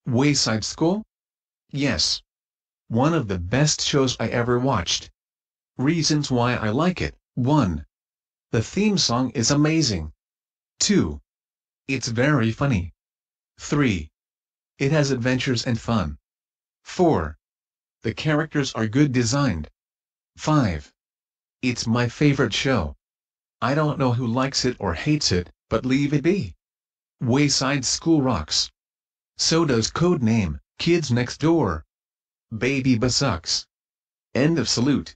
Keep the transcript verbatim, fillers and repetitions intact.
Wayside School? Yes. One of the best shows I ever watched. Reasons why I like it: one. The theme song is amazing. two. It's very funny. three. It has adventures and fun. four. The characters are good designed. five. It's my favorite show. I don't know who likes it or hates it, but leave it be. Wayside School rocks. So does Code Name, Kids Next Door. Baby Ba sucks. End of salute.